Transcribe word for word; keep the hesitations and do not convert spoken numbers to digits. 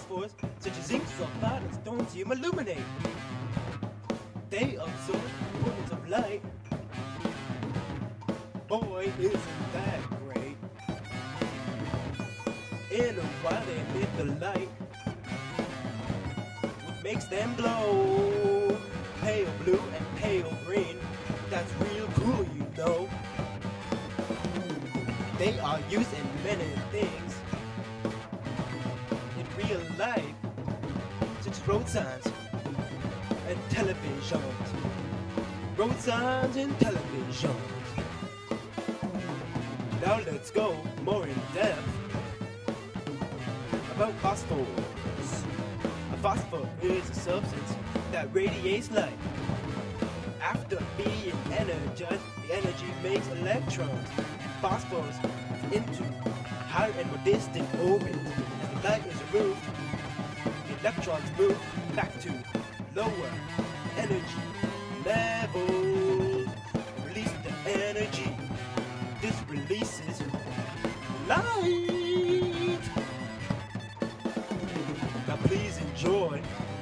phosphorus, such as zinc sulfide and strontium illuminate. They absorb portions of light. Boy, isn't that great. In a while they emit the light, which makes them glow. Pale blue and pale green, that's real cool, you know. They are used in many things in real life, such as road signs and televisions. Road signs and televisions. Now let's go more in depth about phosphorus. A phosphor is a substance that radiates light. After being energized, the energy makes electrons phosphorus into higher and more distant orbits. As the light is removed, the electrons move back to lower energy levels, release the energy. This releases light. Now please enjoy